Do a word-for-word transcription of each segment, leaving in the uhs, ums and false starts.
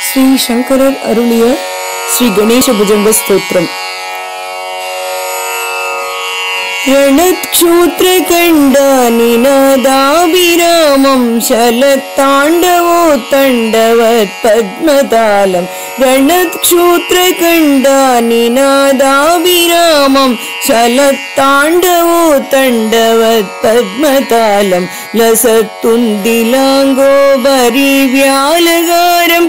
श्री शंकरर अरुளிய श्री गणेश भुजंग स्तोत्रम। रणक्षोत्रकण्डा निनादाभिरामं शलत्ताण्डवोत्तण्डवत् पद्मतालम्। रणक्षोत्रकण्डा निनादाभिरामं शलत्ताण्डवोत्तण्डवत् पद्मतालम्। लसत्तुन्दिलाङ्गोपरिव्यालगारं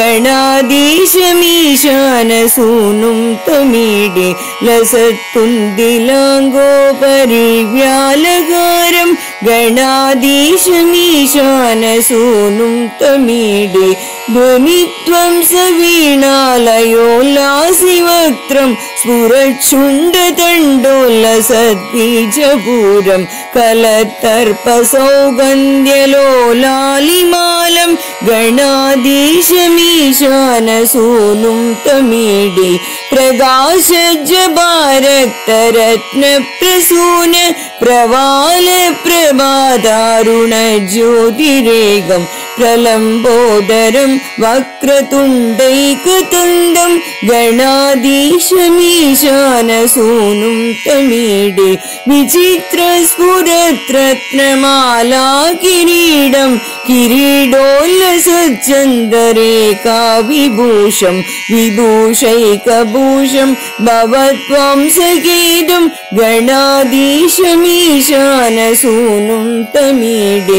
गणाधीशमीशानसूनुं तमीडे। लसत्तुन्दिलाङ्गो परिव्यालगारं गणाधीशमीशानसूनुं तमीडे। ध्वनिध्वंसवीणालयोल्लासिवक्त्रं स्फुरच्छुण्डतण्डोल्लसद्बीजपूरं कलत्तर्पसौगन्ध्यलोलालिमालं गणाधीशमीशानसूनुं तमीडे। प्रकाशज्जभारक्तरत्नप्रसून प्रवाल प्रभादारुणज्योतिरेगं प्रलम्बोदरं वक्रतुण्डैकतन्दं गणाधीशमीशानसूनुं तमीडे। विचित्रस्फुरद्रत्नमाला किरीडं किरीडोल्लसच्चन्दरेखा विभूषं विभूषैकभूषं भवद्वंसगीतं गणाधीशमीशानसूनुं तमीडे।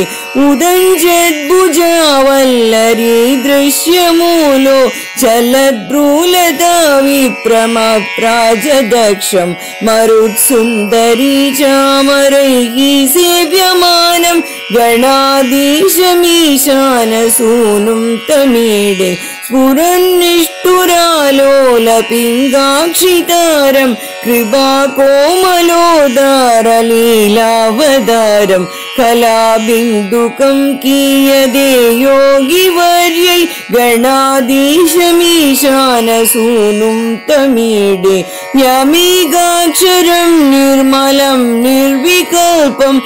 उदञ्जद्भुजावल्लरी दृश्यमूलो चलद्भ्रूलता विप्रमप्राजदक्षं मरुत्सुन्दरी चामरैः सेव्यमानं गणाधीशमीशानसूनुं तमीडे। स्फुरन्निष्ठुरालोलपिङ्गाक्षितारं कृपाकोमलोदारलीलावतारं कलाबिन्दुकं कीयदे योगिवर्यै गणाधीशमीशानसूनुं तमीडे। यमेकाक्षरं निर्मलं निर्विकल्पं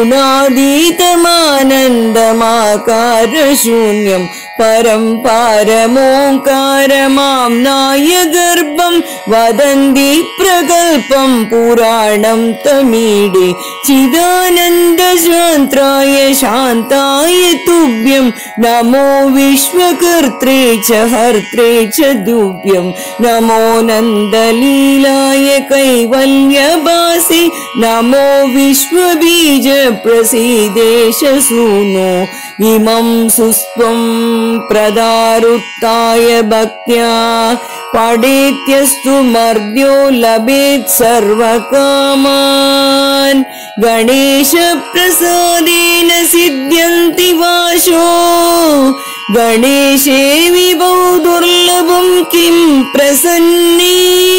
गुणातीतमानन्दमाकारशून्यं परं पारमोङ्कारमाम्नाय गर्भं वदन्ति प्रकल्पं पुराणं तमीडे। चिदानन्दशान्ताय शान्ताय तुभ्यं नमो विश्वकर्त्रे च हर्त्रे च तुभ्यं। नमो नन्दलीलाय कैवल्यवासे नमो विश्वबीजप्रसीदेश सूनो। इमं सुस्त्वं प्रदारुत्ताय भक्त्या पठेत्यस्तु मर्त्यो लभेत् सर्वकामान्। गणेशप्रसादेन सिद्ध्यन्ति वाशो गणेशे विभो दुर्लभं किं प्रसन्ने।